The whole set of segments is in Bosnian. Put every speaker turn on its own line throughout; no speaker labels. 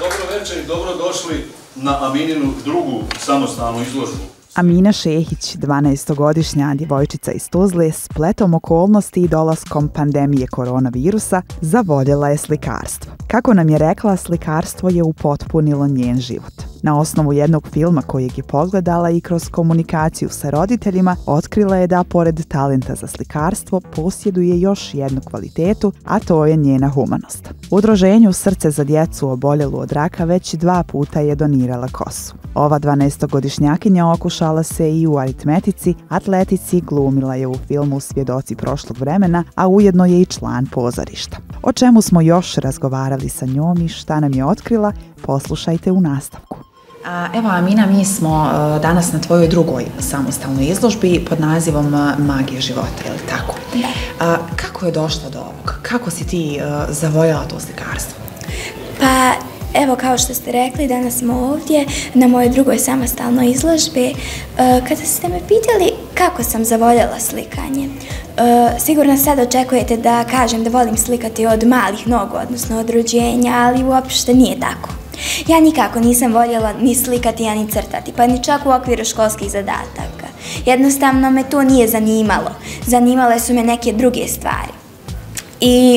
Dobro večer i dobrodošli na Amininu drugu samostalnu izložbu.
Amina Šehić, 12-godišnja djevojčica iz Tuzle, spletom okolnosti i dolaskom pandemije koronavirusa, zavoljela je slikarstvo. Kako nam je rekla, slikarstvo je upotpunilo njen život. Na osnovu jednog filma kojeg je pogledala i kroz komunikaciju sa roditeljima, otkrila je da, pored talenta za slikarstvo, posjeduje još jednu kvalitetu, a to je njena humanost. Udruženju Srce za djecu oboljelu od raka već 2 puta je donirala kosu. Ova 12-godišnjakinja okušala se i u aritmetici, atletici, glumila je u filmu Svjedoci prošlog vremena, a ujedno je i član pozorišta. O čemu smo još razgovarali sa njom i šta nam je otkrila, poslušajte u nastavku.
Evo Amina, mi smo danas na tvojoj drugoj samostalnoj izložbi pod nazivom Magija života, je li tako? Da. Kako je došlo do ovoga? Kako si ti zavoljela to slikarstvo?
Pa, evo kao što ste rekli, danas smo ovdje na mojoj drugoj samostalnoj izložbi. Kada ste me pitali kako sam zavoljela slikanje, sigurno sad očekujete da kažem da volim slikati od malih nogu, odnosno od rođenja, ali uopšte nije tako. Ja nikako nisam voljela ni slikati, ni crtati, pa ni čak u okviru školskih zadataka. Jednostavno me to nije zanimalo. Zanimale su me neke druge stvari. I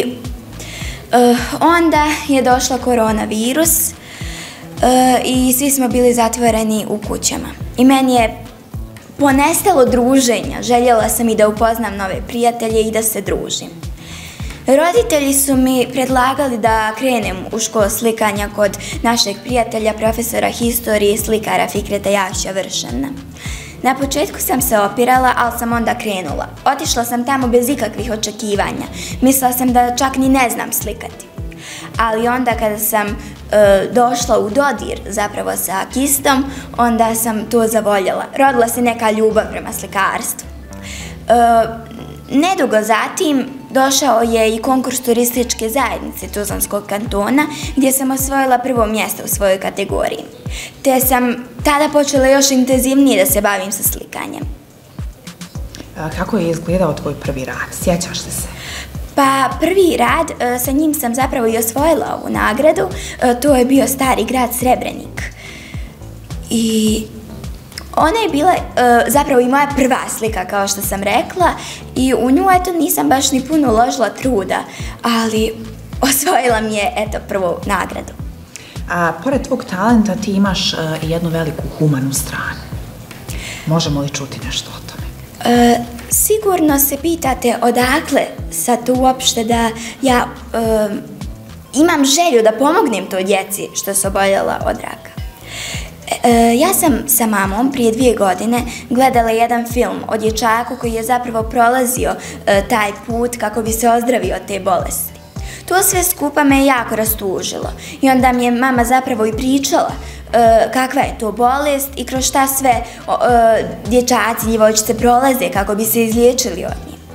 onda je došla koronavirus i svi smo bili zatvoreni u kućama. I meni je ponestalo druženja. Željela sam i da upoznam nove prijatelje i da se družim. Roditelji su mi predlagali da krenem u školu slikanja kod našeg prijatelja, profesora historije i slikara Fikreta Jakša Vršana. Na početku sam se opirala, ali sam onda krenula. Otišla sam tamo bez ikakvih očekivanja. Mislila sam da čak ni ne znam slikati. Ali onda kada sam došla u dodir zapravo sa kistom, onda sam to zavoljela. Rodila se neka ljubav prema slikarstvu. Nedugo zatim došao je i konkurs turističke zajednice Tuzlanskog kantona, gdje sam osvojila prvo mjesto u svojoj kategoriji. Te sam tada počela još intenzivnije da se bavim sa slikanjem.
Kako je izgledao tvoj prvi rad? Sjećaš li se?
Pa prvi rad, sa njim sam zapravo i osvojila ovu nagradu. To je bio Stari grad Srebrenik. I ona je bila zapravo i moja prva slika, kao što sam rekla, i u nju, eto, nisam baš ni puno uložila truda, ali osvojila mi je, eto, prvu nagradu.
Pored tvog talenta ti imaš i jednu veliku humanu stranu. Možemo li čuti nešto o tome?
Sigurno se pitate odakle sad uopšte da ja imam želju da pomognem toj djeci što su oboljela od raka. Ja sam sa mamom prije 2 godine gledala jedan film o dječaku koji je zapravo prolazio taj put kako bi se ozdravio od te bolesti. To sve skupa me je jako rastužilo i onda mi je mama zapravo i pričala kakva je to bolest i kroz šta sve dječaci, djevojčice prolaze kako bi se izliječili od nje.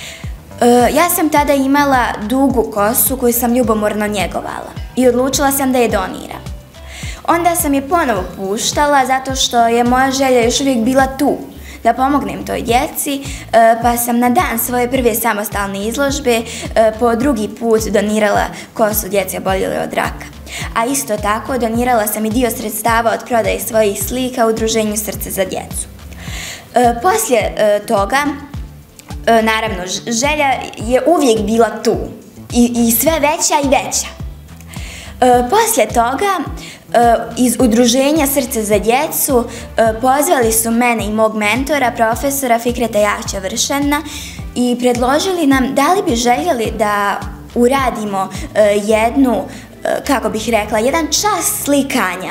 Ja sam tada imala dugu kosu koju sam ljubomorno njegovala i odlučila sam da je doniram. Onda sam je ponovo puštala zato što je moja želja još uvijek bila tu, da pomognem toj djeci, pa sam na dan svoje prve samostalne izložbe po 2. put donirala kosu djeci oboljele od raka. A isto tako donirala sam i dio sredstava od prodaje svojih slika u Udruženju Srce za djecu. Poslije toga, naravno, želja je uvijek bila tu i sve veća i veća. Poslije toga, iz Udruženja Srce za djecu pozvali su mene i mog mentora, profesora Fikreta Jakša Vršana, i predložili nam da li bi željeli da uradimo jednu, kako bih rekla, jedan čas slikanja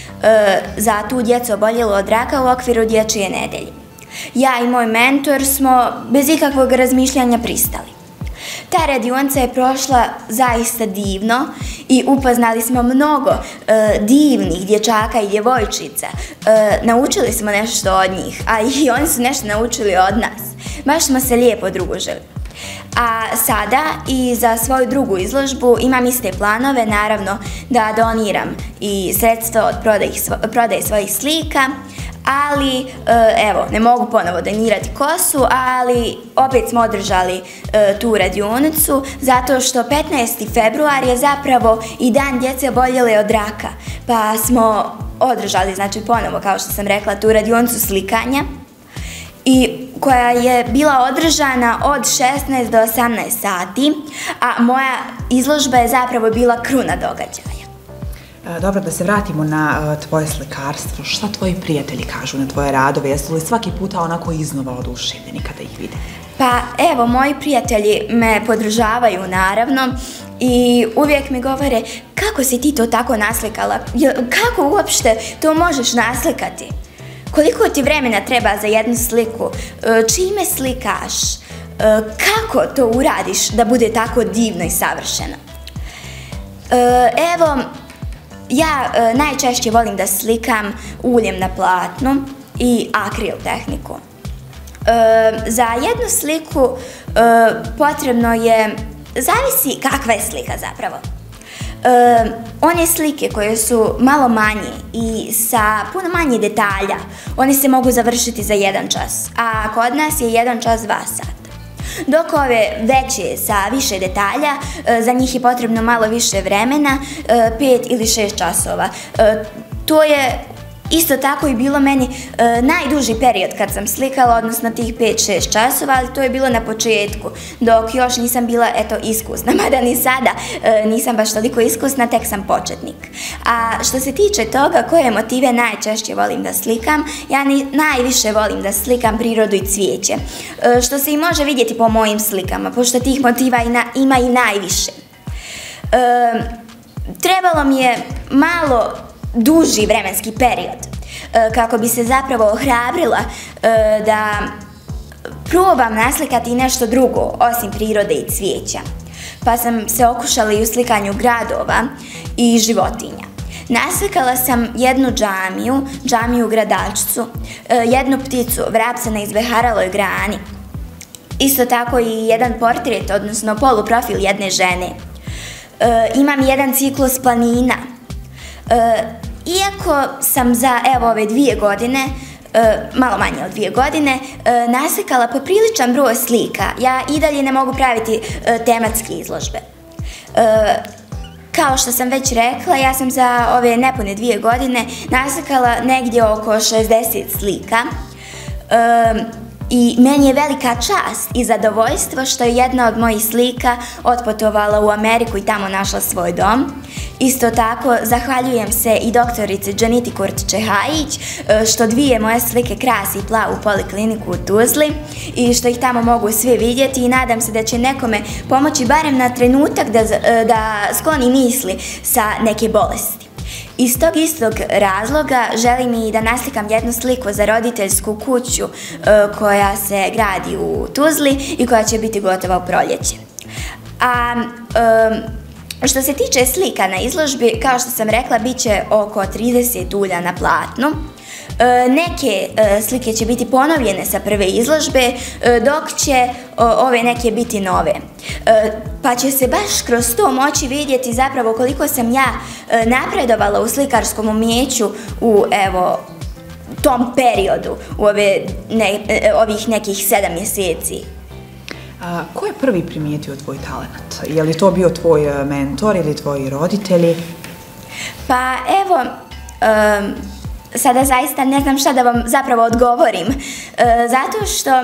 za tu djecu oboljelu od raka u okviru Dječje nedelje. Ja i moj mentor smo bez ikakvog razmišljanja pristali. Ta radionica je prošla zaista divno i upoznali smo mnogo divnih dječaka i djevojčica. Naučili smo nešto od njih, a i oni su nešto naučili od nas. Baš smo se lijepo družili. A sada i za svoju drugu izložbu imam iste planove, naravno da doniram i sredstva od prodaje svojih slika, ali evo, ne mogu ponovo donirati kosu, ali opet smo održali tu radionicu zato što 15. februar je zapravo i dan djece oboljele od raka, pa smo održali, znači ponovo, kao što sam rekla, tu radionicu slikanja i koja je bila održana od 16 do 18 sati, a moja izložba je zapravo bila kruna događaja.
Dobro, da se vratimo na tvoje slikarstvo. Šta tvoji prijatelji kažu na tvoje radove? Jesu li svaki puta onako iznova oduševljeni kada ih vide?
Pa evo, moji prijatelji me podržavaju naravno i uvijek mi govore kako si ti to tako naslikala, kako uopšte to možeš naslikati? Koliko ti vremena treba za jednu sliku? Čime slikaš? Kako to uradiš da bude tako divno i savršeno? Evo, ja najčešće volim da slikam uljem na platnu i akril tehniku. Za jednu sliku potrebno je, zavisi kakva je slika zapravo. One slike koje su malo manje i sa puno manje detalja, one se mogu završiti za 1 čas, a kod nas je 1 čas 2 sata. Dok ove veće sa više detalja, za njih je potrebno malo više vremena, 5 ili 6 časova. To je isto tako i bilo meni najduži period kad sam slikala, odnosno tih 5-6 časova, ali to je bilo na početku, dok još nisam bila, iskusna, mada ni sada nisam baš toliko iskusna, tek sam početnik. A što se tiče toga koje motive najčešće volim da slikam, ja najviše volim da slikam prirodu i cvijeće, što se i može vidjeti po mojim slikama, pošto tih motiva ima i najviše. Trebalo mi je malo duži vremenski period kako bi se zapravo ohrabrila da probam naslikati nešto drugo osim prirode i cvijeća. Pa sam se okušala i u slikanju gradova i životinja. Naslikala sam jednu džamiju u Gradačcu, jednu pticu, vrapca na izbeharaloj grani. Isto tako i jedan portret, odnosno poluprofil jedne žene. Imam jedan ciklus planina. Iako sam za ove 2 godine, malo manje od 2 godine, naslikala popriličan broj slika, ja i dalje ne mogu praviti tematske izložbe. Kao što sam već rekla, ja sam za ove nepune 2 godine naslikala negdje oko 60 slika. I meni je velika čast i zadovoljstvo što je jedna od mojih slika otputovala u Ameriku i tamo našla svoj dom. Isto tako, zahvaljujem se i doktorici Džaniti Kurtić-Čehajić što 2 moje slike krasi plavu polikliniku u Tuzli i što ih tamo mogu svi vidjeti i nadam se da će nekome pomoći barem na trenutak da skloni misli sa neke bolesti. Iz tog istog razloga želim i da naslikam jednu sliku za roditeljsku kuću koja se gradi u Tuzli i koja će biti gotova u proljeće. A što se tiče slika na izložbi, kao što sam rekla, bit će oko 30 ulja na platnu. Neke slike će biti ponovljene sa prve izložbe, dok će ove neke biti nove. Pa će se baš kroz to moći vidjeti zapravo koliko sam ja napredovala u slikarskom umijeću u tom periodu, u ovih nekih 7 mjeseci.
Ko je prvi primijetio tvoj talent? Je li to bio tvoj mentor ili tvoji roditelji?
Pa evo, sada zaista ne znam šta da vam zapravo odgovorim, zato što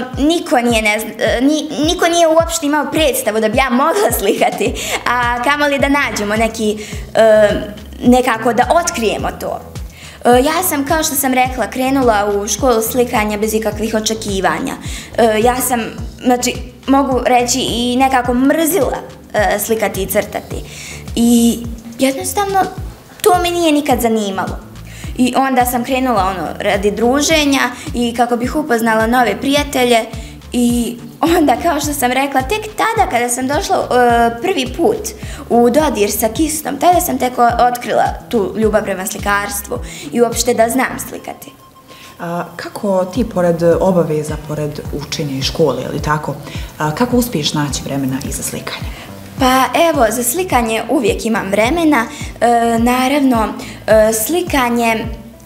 niko nije uopšte imao predstavu da bi ja mogla slikati, a kamoli da nađemo nekako da otkrijemo to. Ja sam, kao što sam rekla, krenula u školu slikanja bez ikakvih očekivanja. Ja sam, znači, mogu reći i nekako mrzila slikati i crtati. I jednostavno to me nije nikad zanimalo. I onda sam krenula radi druženja i kako bih upoznala nove prijatelje i onda, kao što sam rekla, tek tada kada sam došla prvi put u dodir sa kistom, tada sam tek otkrila tu ljubav prema slikarstvu i uopšte da znam slikati.
Kako ti, pored obaveza, pored učenja i škole, ili tako, kako uspiješ naći vremena i za slikanje?
Pa evo, za slikanje uvijek imam vremena. Naravno, slikanje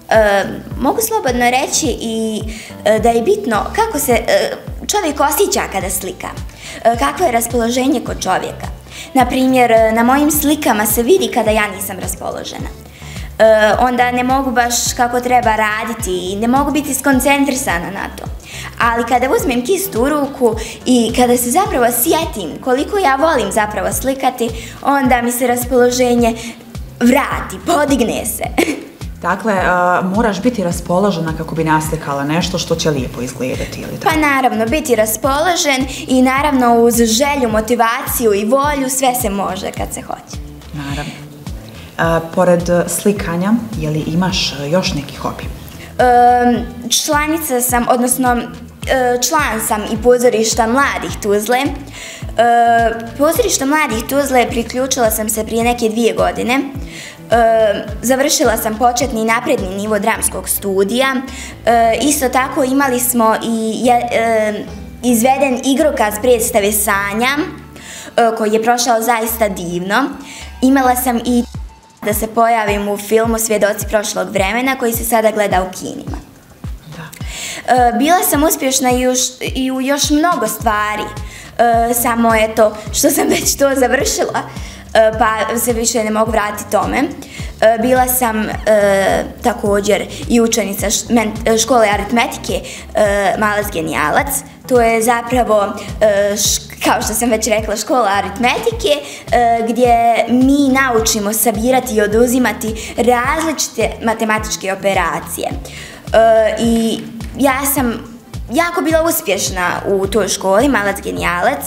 mogu slobodno reći i da je bitno kako se čovjek osjeća kada slika, kakvo je raspoloženje kod čovjeka. Naprimjer, na mojim slikama se vidi kada ja nisam raspoložena. Onda ne mogu baš kako treba raditi i ne mogu biti skoncentrisana na to. Ali kada uzmem kist u ruku i kada se zapravo sjetim koliko ja volim zapravo slikati, onda mi se raspoloženje vrati, podigne se.
Dakle, moraš biti raspoložena kako bi naslikala nešto što će lijepo izgledati, ili tako?
Pa naravno, biti raspoložen i naravno uz želju, motivaciju i volju sve se može kad se hoće.
Naravno. Pored slikanja, je li imaš još neki hobi?
Članica sam, odnosno član sam i pozorišta Mladih Tuzle. Pozorišta Mladih Tuzle priključila sam se prije neke 2 godine. Završila sam početni i napredni nivo dramskog studija. Isto tako imali smo i izveden igrokaz predstave Sanja, koji je prošao zaista divno. Imala sam i da se pojavim u filmu Svjedoci prošlog vremena, koji se sada gleda u kinima. Bila sam uspješna i u još mnogo stvari, samo eto što sam već to završila, pa se više ne mogu vratiti tome. Bila sam također i učenica škole aritmetike Malac genijalac. To je zapravo, kao što sam već rekla, škola aritmetike gdje mi naučimo sabirati i oduzimati različite matematičke operacije. I ja sam jako bila uspješna u toj školi, Malac genijalac.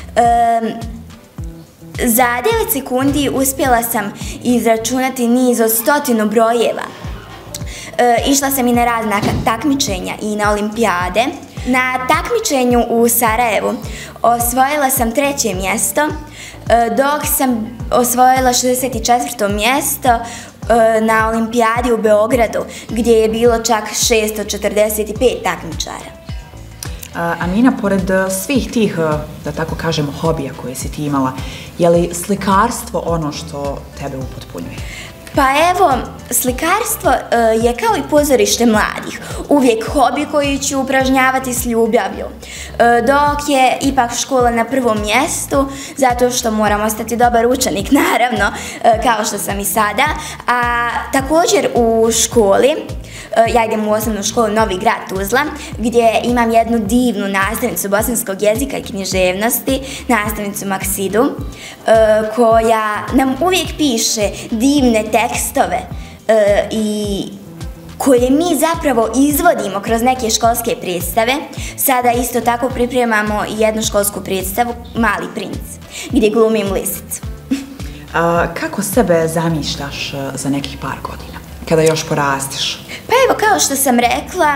Za 9 sekundi uspjela sam izračunati niz od 100 brojeva. Išla sam i na razna takmičenja i na olimpijade. Na takmičenju u Sarajevu osvojila sam 3. mjesto, dok sam osvojila 64. mjesto na olimpijadi u Beogradu, gdje je bilo čak 645 takmičara.
Amina, pored svih tih, da tako kažemo, hobija koje si ti imala, je li slikarstvo ono što tebe upotpunjuje?
Pa evo, slikarstvo je kao i pozorište mladih, uvijek hobi koji ću upražnjavati s ljubavlju, dok je ipak škola na prvom mjestu, zato što moram ostati dobar učenik, naravno, kao što sam i sada, a također u školi, ja idem u osnovnu školu Novi Grad Tuzla, gdje imam jednu divnu nastavnicu bosanskog jezika i književnosti, nastavnicu Maksidu, koja nam uvijek piše divne tekstove i koje mi zapravo izvodimo kroz neke školske predstave. Sada isto tako pripremamo i jednu školsku predstavu, Mali princ, gdje glumim lisicu.
Kako sebe zamišljaš za nekih par godina, kada još porasteš?
Pa evo, kao što sam rekla,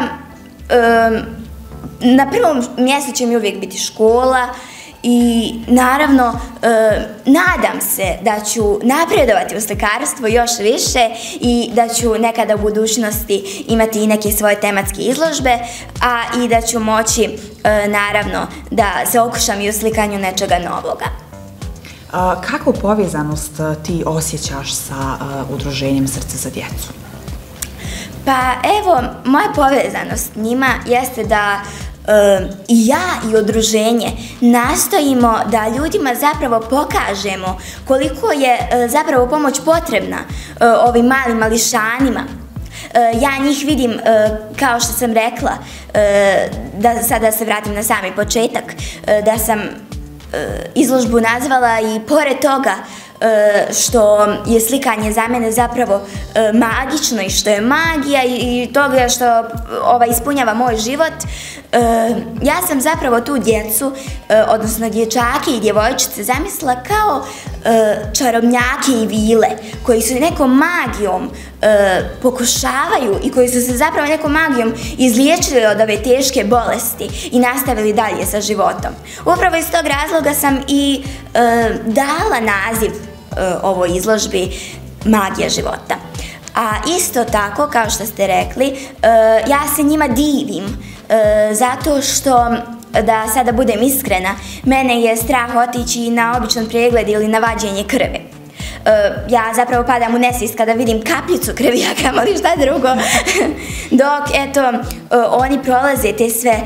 na prvom mjestu će mi uvijek biti škola i naravno nadam se da ću napredovati u slikarstvu još više i da ću nekada u budućnosti imati i neke svoje tematske izložbe, a i da ću moći naravno da se okušam i u slikanju nečega novoga.
Kakvu povezanost ti osjećaš sa udruženjem Srce za djecu?
Pa evo, moja povezanost s njima jeste da i ja i udruženje nastojimo da ljudima zapravo pokažemo koliko je zapravo pomoć potrebna ovim malim mališanima. Ja njih vidim, kao što sam rekla, da sada se vratim na sami početak, da sam izložbu nazvala i pored toga što je slikanje za mene zapravo magično i što je magija i toga što ispunjava moj život, ja sam zapravo tu djecu, odnosno dječake i djevojčice zamislila kao čarobnjake i vile koji su nekom magijom pokušavaju i koji su se zapravo nekom magijom izliječili od ove teške bolesti i nastavili dalje sa životom. Upravo iz tog razloga sam i dala naziv ovoj izložbi Magija života. A isto tako, kao što ste rekli, ja se njima divim zato što, da sada budem iskrena, mene je strah otići na običan pregled ili na vađenje krvi. ja zapravo padam u nesvijest kada vidim kapljicu krvi, a kamoli šta drugo. Dok, eto, oni prolaze te sve,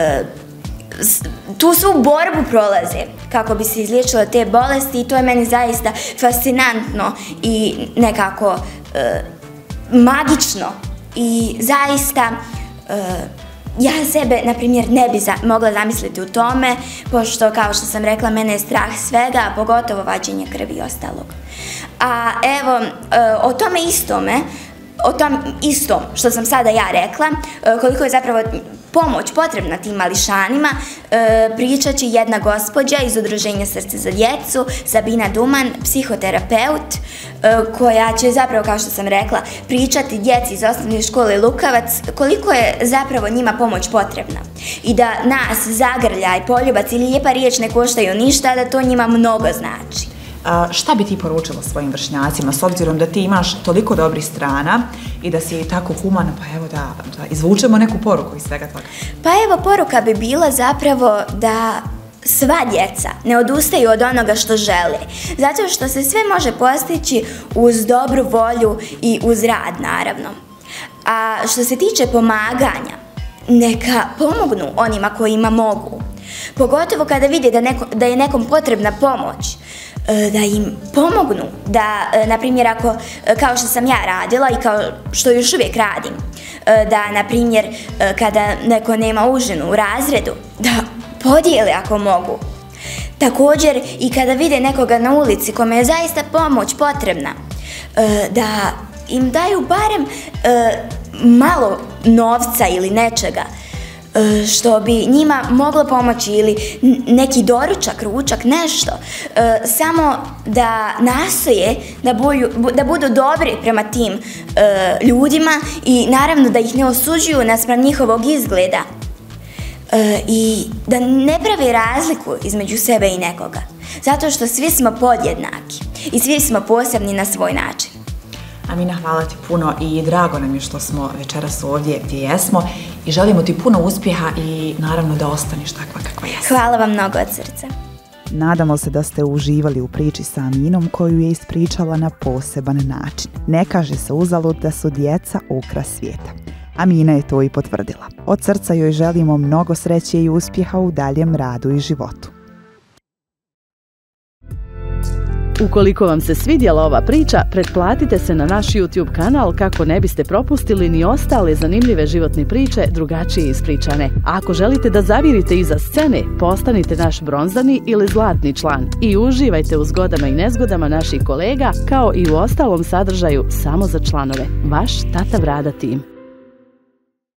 tu svu borbu prolaze kako bi se izliječilo te bolesti i to je meni zaista fascinantno i nekako magično i zaista ja sebe, na primjer, ne bi mogla zamisliti u tome, pošto, kao što sam rekla, mene je strah svega, a pogotovo vađenje krvi i ostalog. A evo, o tom istom što sam sada ja rekla, koliko je zapravo pomoć potrebna tim mališanima, pričat će jedna gospođa iz Udruženja Srce za djecu, Sabina Duman, psihoterapeut, koja će zapravo, kao što sam rekla, pričati djeci iz osnovne škole Lukavac koliko je zapravo njima pomoć potrebna. I da nas zagrljaj, poljubac ili lijepa riječ ne koštaju ništa, da to njima mnogo znači.
Šta bi ti poručila svojim vršnjacima, s obzirom da ti imaš toliko dobrih strana i da si tako humana, pa evo da izvučemo neku poruku iz svega toga?
Pa evo, poruka bi bila zapravo da sva djeca ne odustaju od onoga što žele, zato što se sve može postići uz dobru volju i uz rad, naravno. A što se tiče pomaganja, neka pomognu onima kojima mogu. Pogotovo kada vide da je nekom potrebna pomoć, da im pomognu, da, na primjer, ako, kao što sam ja radila i kao što još uvijek radim, da, na primjer, kada neko nema užinu u razredu, da podijele ako mogu. Također i kada vide nekoga na ulici kome je zaista pomoć potrebna, da im daju barem malo novca ili nečega, što bi njima moglo pomoći, ili neki doručak, ručak, nešto, samo da nastoje da budu dobri prema tim ljudima i naravno da ih ne osuđuju naspram njihovog izgleda i da ne prave razliku između sebe i nekoga, zato što svi smo podjednaki i svi smo posebni na svoj način.
Amina, hvala ti puno i drago nam je što smo večeras ovdje gdje jesmo i želimo ti puno uspjeha i naravno da ostaneš takva kakva jesi.
Hvala vam mnogo od srca.
Nadamo se da ste uživali u priči sa Aminom koju je ispričala na poseban način. Ne kaže se uzalud da su djeca ukras svijeta. Amina je to i potvrdila. Od srca joj želimo mnogo sreće i uspjeha u daljem radu i životu.
Ukoliko vam se svidjela ova priča, pretplatite se na naš YouTube kanal kako ne biste propustili ni ostale zanimljive životne priče drugačije ispričane. A ako želite da zavirite iza scene, postanite naš bronzani ili zlatni član i uživajte u zgodama i nezgodama naših kolega, kao i u ostalom sadržaju samo za članove. Vaš Tata Vrada tim.